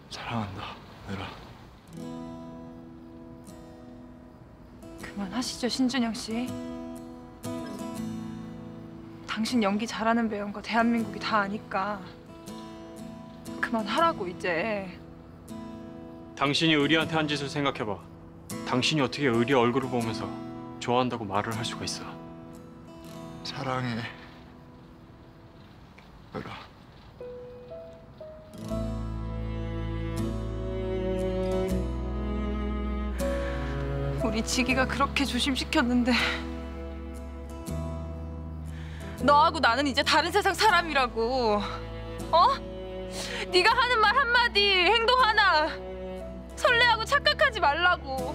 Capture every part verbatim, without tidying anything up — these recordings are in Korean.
사랑한다, 내라. 그만하시죠, 신준영 씨. 당신 연기 잘하는 배우인 거 대한민국이 다 아니까 그만하라고 이제. 당신이 의리한테 한 짓을 생각해봐. 당신이 어떻게 의리 얼굴을 보면서 좋아한다고 말을 할 수가 있어? 사랑해, 내라. 우리 지기가 그렇게 조심시켰는데 너하고 나는 이제 다른 세상 사람이라고. 어? 네가 하는 말 한마디, 행동 하나 설레하고 착각하지 말라고.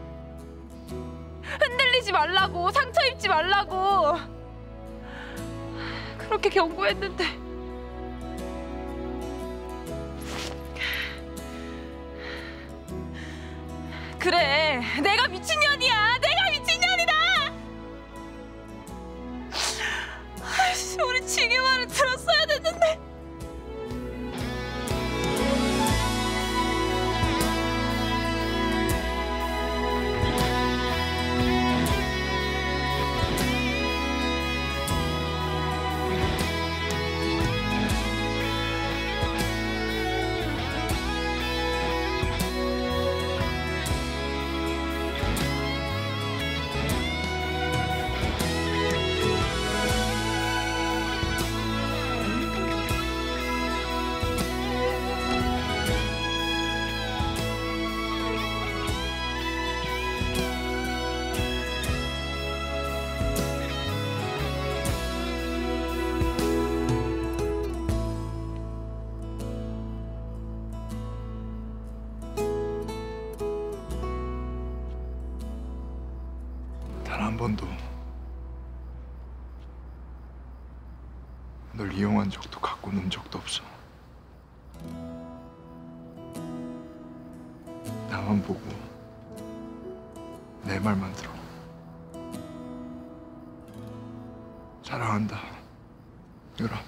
흔들리지 말라고, 상처 입지 말라고. 그렇게 경고했는데 그래, 내가 미친년이야. 내가 미친년이다. 아이씨, 우리 지기 말을 들었어야 됐는데. 단 한 번도 널 이용한 적도 갖고 논 적도 없어. 나만 보고 내 말만 들어. 사랑한다, 유라.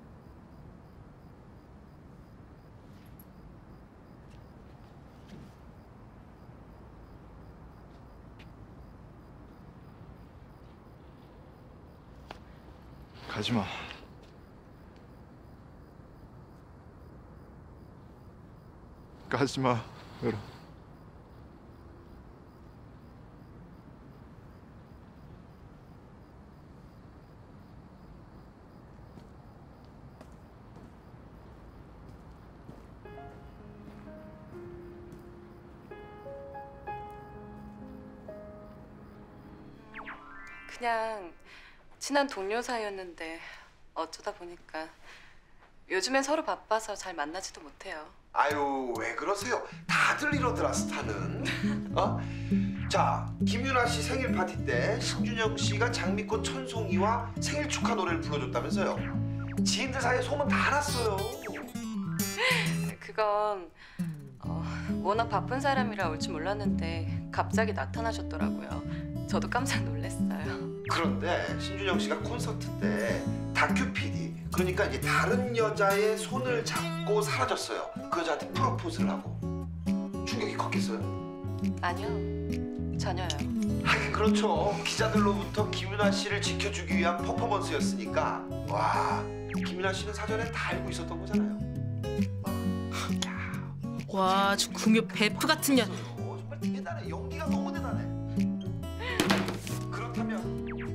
가지 마. 가지 마, 유라. 그냥 친한 동료 사이였는데 어쩌다 보니까 요즘엔 서로 바빠서 잘 만나지도 못해요. 아유, 왜 그러세요? 다들 이러더라, 스타는. 어? 자, 김윤아 씨 생일 파티 때 신준영 씨가 장미꽃 천송이와 생일 축하 노래를 불러줬다면서요. 지인들 사이에 소문 다 났어요. 그건 어, 워낙 바쁜 사람이라 올 줄 몰랐는데 갑자기 나타나셨더라고요. 저도 깜짝 놀랐어요. 그런데 신준영 씨가 콘서트 때 다큐 피디, 그러니까 이제 다른 여자의 손을 잡고 사라졌어요. 그 여자한테 프로포즈를 하고. 충격이 컸겠어요? 아니요, 전혀요. 하긴 그렇죠. 기자들로부터 김윤아 씨를 지켜주기 위한 퍼포먼스였으니까. 와, 김윤아 씨는 사전에 다 알고 있었던 거잖아요. 와, 저 궁엽 베프 같은 년. 어, 정말 대단해. 연기가 너무 대단해. 그렇다면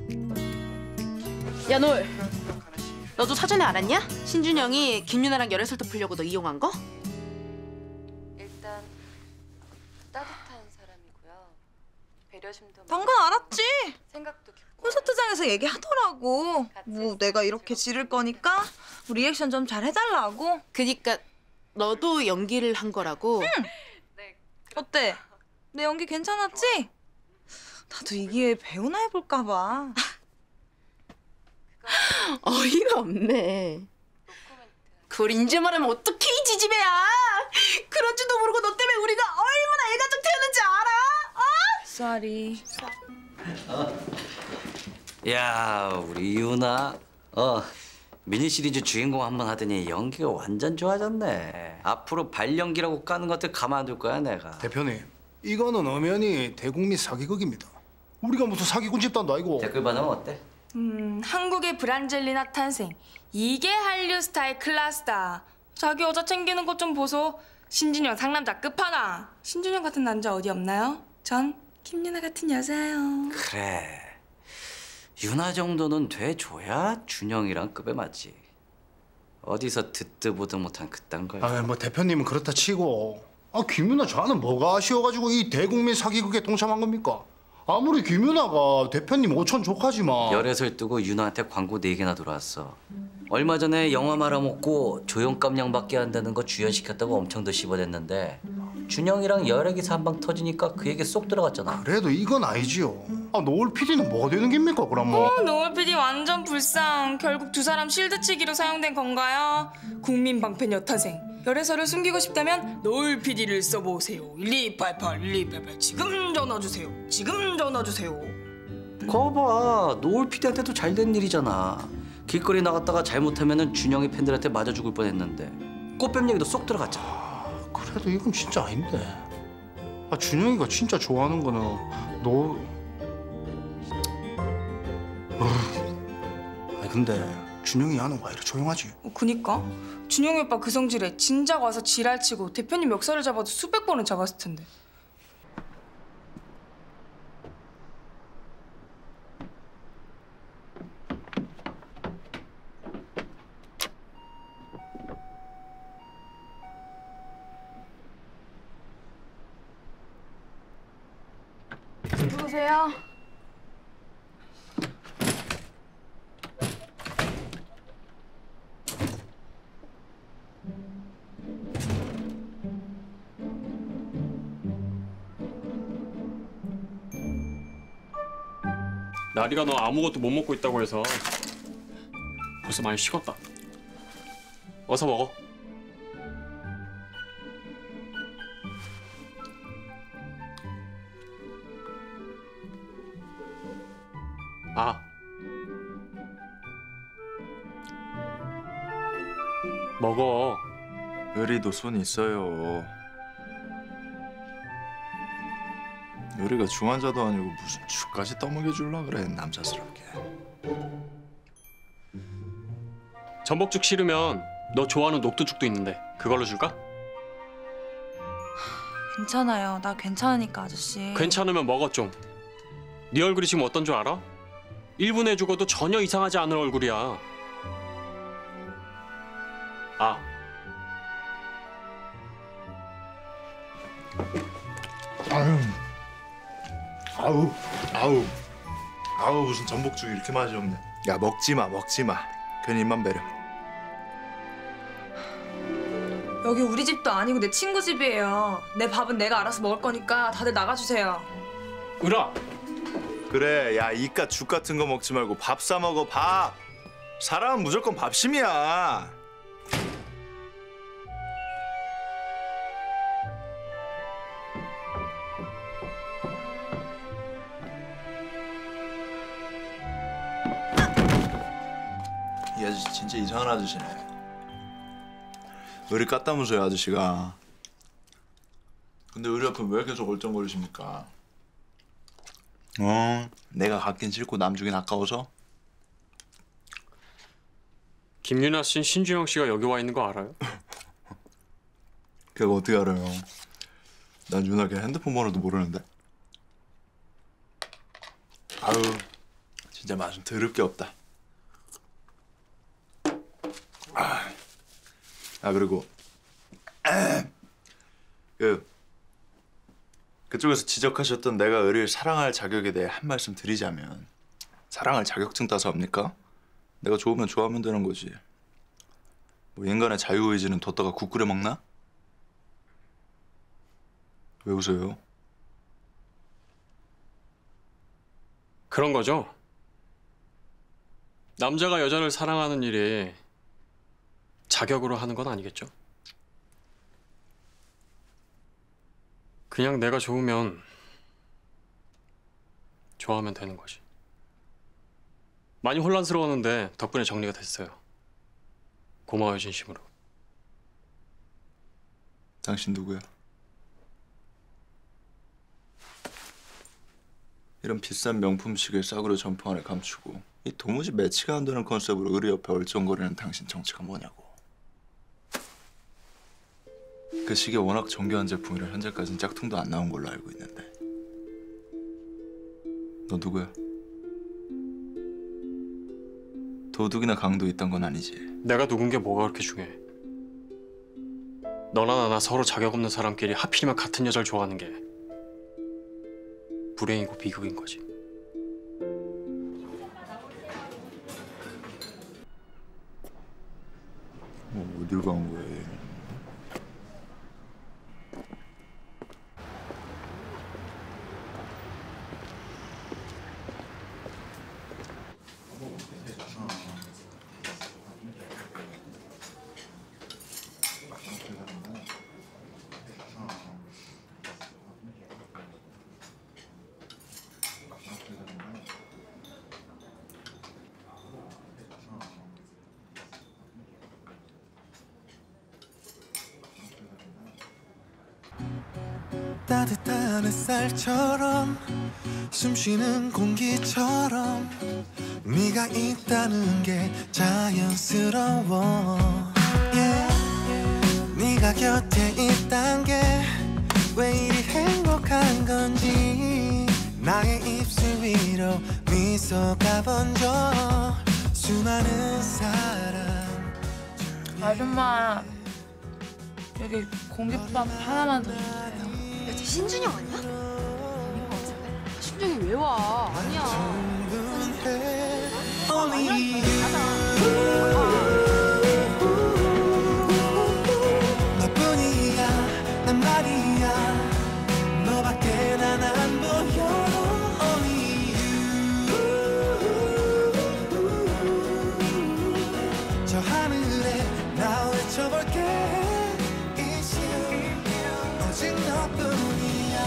야, 널 너도 사전에 알았냐? 신준영이 김윤아랑 열애설 터풀려고 너 이용한 거? 일단 따뜻한 사람이고요. 배려심도 당근 알았지. 생각도 깊고. 콘서트장에서 얘기하더라고. 뭐 내가 이렇게 지를 거니까 뭐 리액션 좀 잘 해달라고. 그니까 너도 연기를 한 거라고? 응. 네. 어때? 내 연기 괜찮았지? 나도 이 기회에 배우나 해볼까 봐. 어이가 없네. 그걸 이제 말하면 어떡해, 이 지지배야. 그런 줄도 모르고 너 때문에 우리가 얼마나 애가족 태우는지 알아? 쏘리. 야, 우리 이윤아, 어, 미니 시리즈 주인공 한 번 하더니 연기가 완전 좋아졌네. 앞으로 발연기라고 까는 것들 가만둘 거야 내가. 대표님, 이거는 엄연히 대국민 사기극입니다. 우리가 무슨 사기꾼 집단도 아니고. 댓글 반응은 어때? 음, 한국의 브란젤리나 탄생. 이게 한류 스타일 클라스다. 자기 여자 챙기는 것 좀 보소. 신준영 상남자 끝판왕. 신준영 같은 남자 어디 없나요? 전 김유나 같은 여자요. 그래. 유나 정도는 돼줘야 준영이랑 급에 맞지. 어디서 듣도 보도 못한 그딴 걸. 아, 뭐 대표님은 그렇다 치고. 아, 김유나 저는 뭐가 아쉬워가지고 이 대국민 사기극에 동참한 겁니까? 아무리 김유나가 대표님 오촌 조카지만. 열애설 뜨고 유나한테 광고 네 개나 들어왔어. 얼마 전에 영화 말아먹고 조연감량 받게 한다는 거 주연시켰다고 엄청 더 씹어댔는데 준영이랑 열애기사 한 방 터지니까 그 얘기 쏙 들어갔잖아. 그래도 이건 아니지요. 아, 노을 피디는 뭐가 되는 겁니까 그럼 뭐. 어, 노을 피디 완전 불쌍. 결국 두 사람 실드치기로 사용된 건가요? 국민 방패 여타생. 열애설을 숨기고 싶다면 노을 피디를 써보세요. 일이팔팔 일이팔팔 지금 전화 주세요. 지금 전화 주세요. 거봐, 노을 피디한테도 잘 된 일이잖아. 길거리 나갔다가 잘못하면은 준영이 팬들한테 맞아 죽을 뻔했는데 꽃뱀 얘기도 쏙 들어갔잖아. 아, 그래도 이건 진짜 아닌데. 아, 준영이가 진짜 좋아하는 거는 너. 아, 근데 준영이 하는 거 왜 이렇게 조용하지? 어, 그니까 준영이 오빠 그 성질에 진작 와서 지랄치고 대표님 멱살을 잡아도 수백 번은 잡았을 텐데. 누구세요? 나리가 너 아무것도 못 먹고 있다고 해서 벌써 많이 식었다. 어서 먹어. 아. 먹어. 의리도 손 있어요. 의리가 중환자도 아니고 무슨 죽까지 떠먹여줄라 그래 남자스럽게. 전복죽 싫으면 너 좋아하는 녹두죽도 있는데 그걸로 줄까? 괜찮아요. 나 괜찮으니까 아저씨. 괜찮으면 먹어 좀. 네 얼굴이 지금 어떤 줄 알아? 일 분 해주고도 전혀 이상하지 않은 얼굴이야. 아. 아유, 아우, 아우, 아우 무슨 전복죽 이렇게 맛이 없네. 야 먹지 마, 먹지 마. 괜히 입만 베려. 여기 우리 집도 아니고 내 친구 집이에요. 내 밥은 내가 알아서 먹을 거니까 다들 나가주세요. 으라. 그래, 야 이깟 죽 같은 거 먹지 말고 밥 사 먹어 밥. 사람은 무조건 밥심이야. 이 아저씨 진짜 이상한 아저씨네. 의리 깠다면서요 아저씨가. 근데 의리 앞에 왜 계속 얼쩡거리십니까? 어, 내가 갖긴 싫고 남 주긴 아까워서? 김유나 씨는 신준영 씨가 여기 와 있는 거 알아요? 걔가 어떻게 알아요? 난 유나 걔 핸드폰 번호도 모르는데. 아유, 진짜 맛은 더럽게 없다. 아, 아 그리고 그 그쪽에서 지적하셨던 내가 의리를 사랑할 자격에 대해 한 말씀 드리자면, 사랑할 자격증 따서 합니까? 내가 좋으면 좋아하면 되는 거지. 뭐 인간의 자유의지는 뒀다가 국 끓여 먹나? 왜 웃어요? 그런 거죠. 남자가 여자를 사랑하는 일이 자격으로 하는 건 아니겠죠? 그냥 내가 좋으면 좋아하면 되는 거지. 많이 혼란스러웠는데 덕분에 정리가 됐어요. 고마워요, 진심으로. 당신 누구야? 이런 비싼 명품 시계를 싸구려 점퍼 안에 감추고 이 도무지 매치가 안 되는 컨셉으로 의리 옆에 얼쩡거리는 당신 정체가 뭐냐고. 그 시계 워낙 정교한 제품이라 현재까지는 짝퉁도 안 나온 걸로 알고 있는데 너 누구야? 도둑이나 강도 있던 건 아니지? 내가 누군 게 뭐가 그렇게 중요해? 너나 나나 서로 자격 없는 사람끼리 하필이면 같은 여자를 좋아하는 게 불행이고 비극인 거지. 뭐 어딜 간 거야? 얘? 따뜻한 햇살처럼 숨쉬는 공기처럼 네가 있다는 게 자연스러워 yeah. 네가 곁에 있단 게 왜 이리 행복한 건지 나의 입술 위로 미소가 번져 수많은 사람 아줌마 여기 공깃밥 하나만 더 주세요. 야, 쟤 신준영 아니야? 아닌 것 같은데. 신준영이 왜 와? 아니야. 너뿐이야 난 말이야 너밖에 난 안 보여 Only you 저 하늘에 나 외쳐볼게 It's you 오직 너뿐이야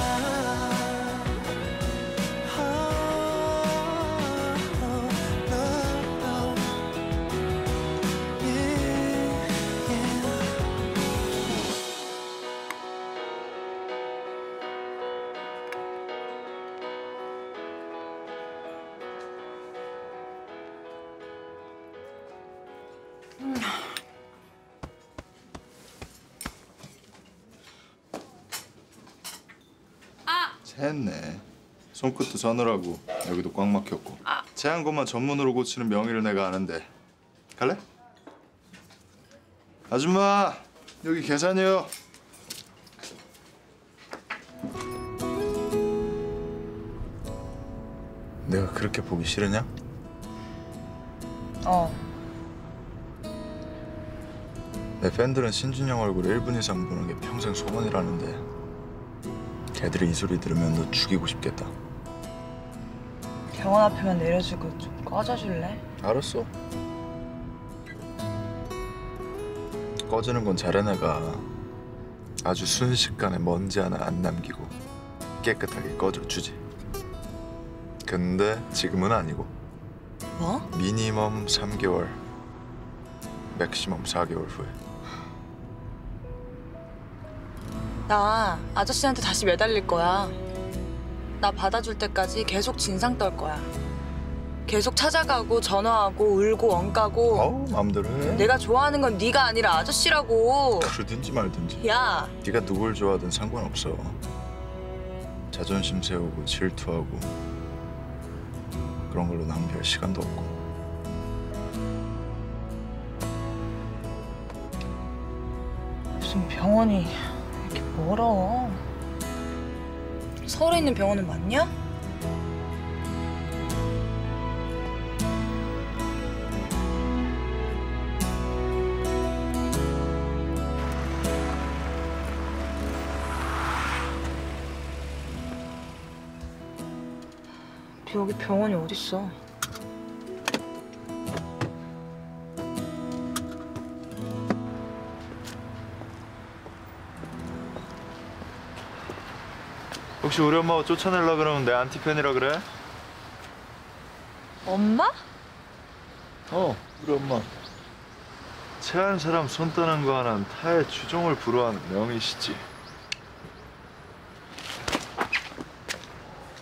샜네. 손끝도 서늘하고 여기도 꽉 막혔고. 제한 것만 전문으로 고치는 명의를 내가 아는데. 갈래? 아줌마 여기 계산이요. 내가 그렇게 보기 싫으냐? 어. 내 팬들은 신준영 얼굴 일 분 이상 보는 게 평생 소원이라는데 걔들이 이 소리 들으면 너 죽이고 싶겠다. 병원 앞에만 내려주고 좀 꺼져줄래? 알았어. 꺼지는 건 잘해 내가. 아주 순식간에 먼지 하나 안 남기고 깨끗하게 꺼져주지. 근데 지금은 아니고. 뭐? 미니멈 삼 개월, 맥시멈 사 개월 후에. 나 아저씨한테 다시 매달릴 거야. 나 받아줄 때까지 계속 진상 떨 거야. 계속 찾아가고 전화하고 울고 원가고. 어우 마음대로 해. 내가 좋아하는 건 네가 아니라 아저씨라고. 그러든지 말든지. 야. 네가 누굴 좋아하든 상관없어. 자존심 세우고 질투하고 그런 걸로 낭비할 시간도 없고. 무슨 병원이 이렇게 멀어. 서울에 있는 병원은 맞냐? 여기 병원이 어딨어? 혹시 우리 엄마가 쫓아내려 그러면 내 안티팬이라 그래? 엄마? 어, 우리 엄마. 체한 사람 손 떠는 거 하나는 타의 추종을 불허하는 명이시지.